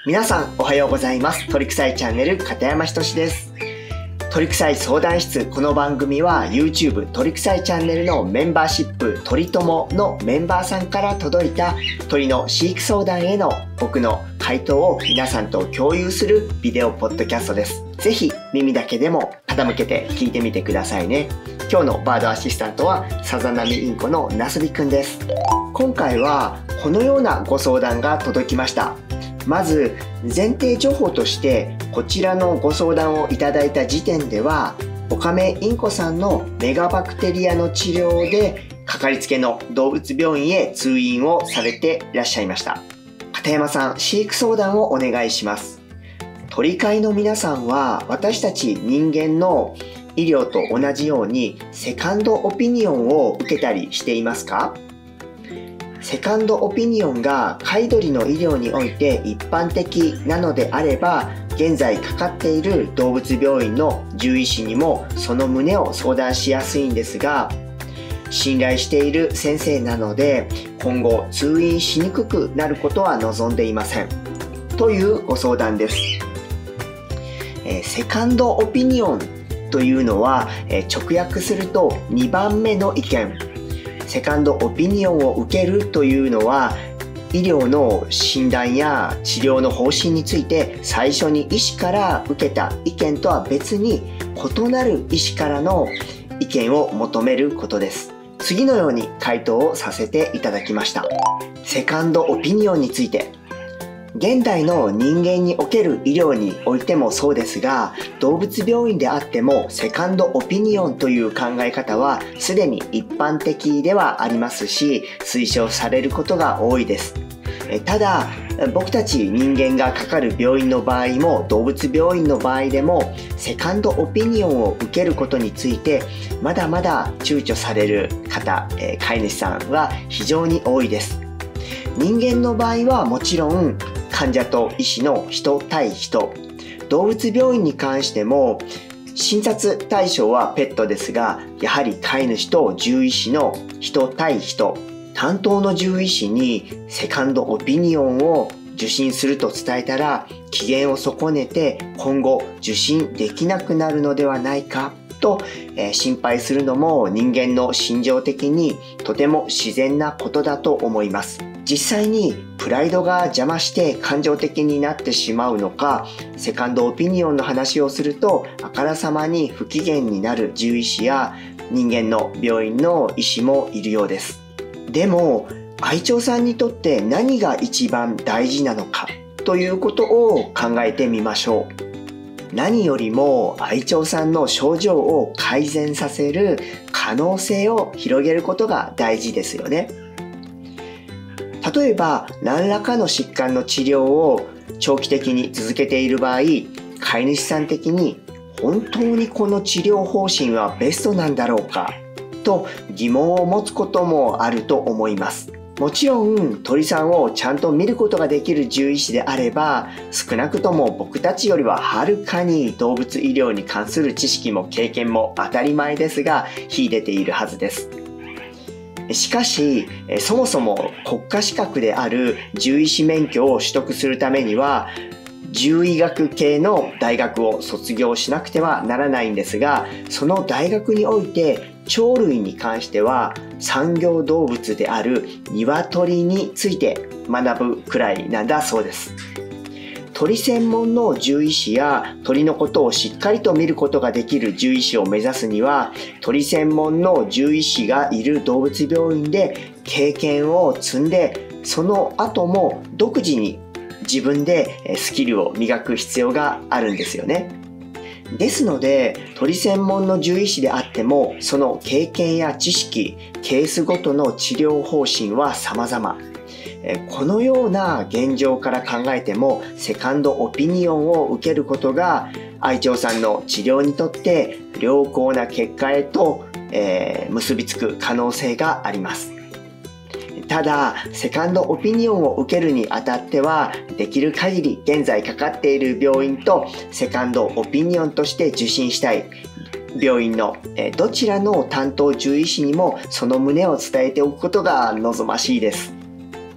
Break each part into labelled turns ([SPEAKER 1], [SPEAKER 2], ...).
[SPEAKER 1] 皆さんおはようございます。鳥臭いチャンネル片山仁です。鳥臭い相談室、この番組は YouTube 鳥臭いチャンネルのメンバーシップ鳥友のメンバーさんから届いた鳥の飼育相談への僕の回答を皆さんと共有するビデオポッドキャストです。ぜひ耳だけでも傾けて聞いてみてくださいね。今日のバードアシスタントはさざなみインコのなすびくんです。今回はこのようなご相談が届きました。まず前提情報としてこちらのご相談をいただいた時点ではオカメインコさんのメガバクテリアの治療でかかりつけの動物病院へ通院をされていらっしゃいました。片山さん、飼育相談をお願いします。鳥飼いの皆さんは私たち人間の医療と同じようにセカンドオピニオンを受けたりしていますか？セカンドオピニオンが飼い鳥の医療において一般的なのであれば、現在かかっている動物病院の獣医師にもその旨を相談しやすいんですが、信頼している先生なので今後通院しにくくなることは望んでいませんというご相談です。セカンドオピニオンというのは、直訳すると2番目の意見。セカンドオピニオンを受けるというのは医療の診断や治療の方針について最初に医師から受けた意見とは別に異なる医師からの意見を求めることです。次のように回答をさせていただきました。セカンドオピニオンについて、現代の人間における医療においてもそうですが、動物病院であってもセカンドオピニオンという考え方はすでに一般的ではありますし、推奨されることが多いです。ただ、僕たち人間がかかる病院の場合も動物病院の場合でもセカンドオピニオンを受けることについてまだまだ躊躇される方、飼い主さんは非常に多いです。人間の場合はもちろん患者と医師の人対人、動物病院に関しても診察対象はペットですが、やはり飼い主と獣医師の人対人、担当の獣医師にセカンドオピニオンを受診すると伝えたら機嫌を損ねて今後受診できなくなるのではないかと、心配するのも人間の心情的にとても自然なことだと思います。実際にプライドが邪魔して感情的になってしまうのか、セカンドオピニオンの話をするとあからさまに不機嫌になる獣医師や人間の病院の医師もいるようです。でも愛鳥さんにとって何が一番大事なのかということを考えてみましょう。何よりも愛鳥さんの症状を改善させる可能性を広げることが大事ですよね。例えば何らかの疾患の治療を長期的に続けている場合、飼い主さん的に本当にこの治療方針はベストなんだろうかと疑問を持つこともあると思います。もちろん鳥さんをちゃんと見ることができる獣医師であれば、少なくとも僕たちよりははるかに動物医療に関する知識も経験も当たり前ですが秀でているはずです。しかしそもそも国家資格である獣医師免許を取得するためには獣医学系の大学を卒業しなくてはならないんですが、その大学において鳥類に関しては産業動物である鶏について学ぶくらいなんだそうです。鳥専門の獣医師や鳥のことをしっかりと見ることができる獣医師を目指すには、鳥専門の獣医師がいる動物病院で経験を積んで、その後も独自に自分でスキルを磨く必要があるんですよね。ですので鳥専門の獣医師であってもその経験や知識、ケースごとの治療方針は様々。このような現状から考えてもセカンドオピニオンを受けることが愛鳥さんの治療にとって良好な結果へと、結びつく可能性があります。ただセカンドオピニオンを受けるにあたってはできる限り現在かかっている病院とセカンドオピニオンとして受診したい病院のどちらの担当獣医師にもその旨を伝えておくことが望ましいです。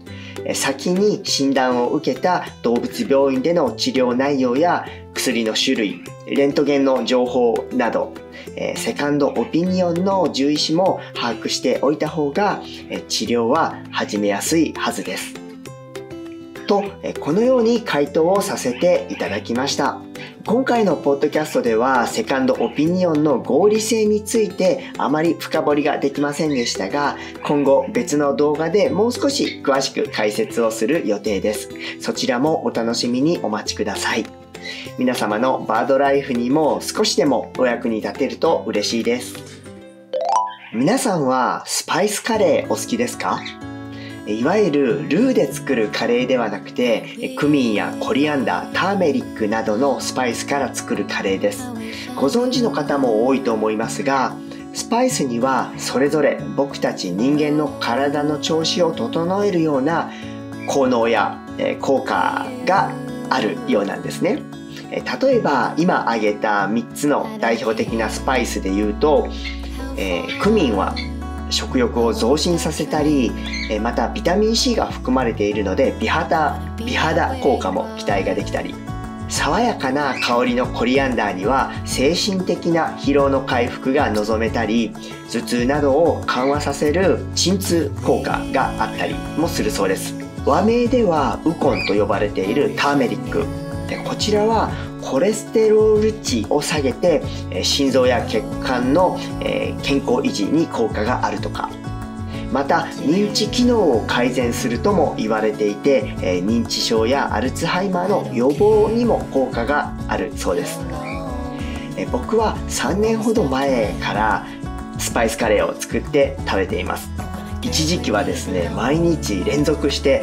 [SPEAKER 1] 先に診断を受けた動物病院での治療内容や薬の種類、レントゲンの情報など、セカンドオピニオンの獣医師も把握しておいた方が治療は始めやすいはずです。と、このように回答をさせていただきました。今回のポッドキャストではセカンドオピニオンの合理性についてあまり深掘りができませんでしたが、今後別の動画でもう少し詳しく解説をする予定です。そちらもお楽しみにお待ちください。皆様のバードライフにも少しでもお役に立てると嬉しいです。皆さんはスパイスカレーお好きですか？いわゆるルーで作るカレーではなくて、クミンやコリアンダー、ターメリックなどのスパイスから作るカレーです。ご存知の方も多いと思いますが、スパイスにはそれぞれ僕たち人間の体の調子を整えるような効能や効果があるようなんですね。例えば今挙げた3つの代表的なスパイスで言うと、クミンは食欲を増進させたり、またビタミン C が含まれているので美肌効果も期待ができたり、爽やかな香りのコリアンダーには精神的な疲労の回復が望めたり、頭痛などを緩和させる鎮痛効果があったりもするそうです。和名ではウコンと呼ばれているターメリックで、こちらはコレステロール値を下げて心臓や血管の健康維持に効果があるとか、また認知機能を改善するとも言われていて、認知症やアルツハイマーの予防にも効果があるそうです。僕は3年ほど前からスパイスカレーを作って食べています。一時期はですね、毎日連続して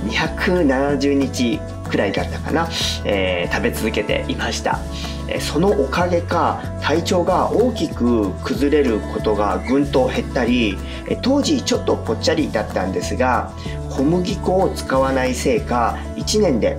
[SPEAKER 1] 270日くらいだったかな、食べ続けていました。そのおかげか体調が大きく崩れることがぐんと減ったり、当時ちょっとぽっちゃりだったんですが、小麦粉を使わないせいか1年で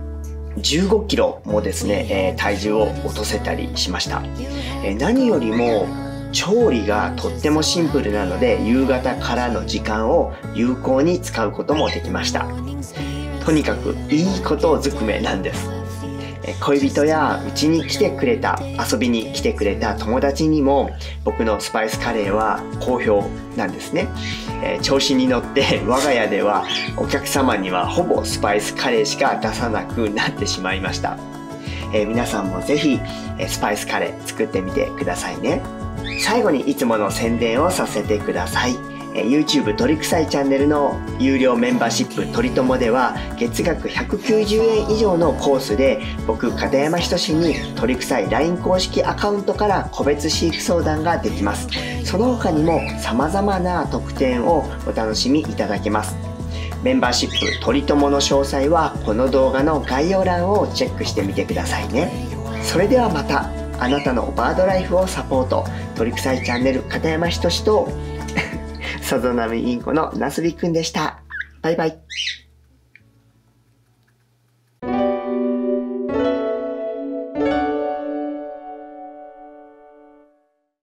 [SPEAKER 1] 15キロもですね、体重を落とせたりしました。何よりも調理がとってもシンプルなので、夕方からの時間を有効に使うこともできました。とにかくいいことずくめなんです。恋人やうちに来てくれた、遊びに来てくれた友達にも僕のスパイスカレーは好評なんですね。調子に乗って我が家ではお客様にはほぼスパイスカレーしか出さなくなってしまいました。皆さんもぜひスパイスカレー作ってみてくださいね。最後にいつもの宣伝をさせてください。YouTube 鳥臭いチャンネルの有料メンバーシップ鳥友では月額190円以上のコースで僕片山仁に鳥臭い LINE 公式アカウントから個別飼育相談ができます。その他にも様々な特典をお楽しみいただけます。メンバーシップ鳥友の詳細はこの動画の概要欄をチェックしてみてくださいね。それではまた、あなたのバードライフをサポート、鳥臭いチャンネル片山仁とさざ波インコのなすびくんでした。バイバイ。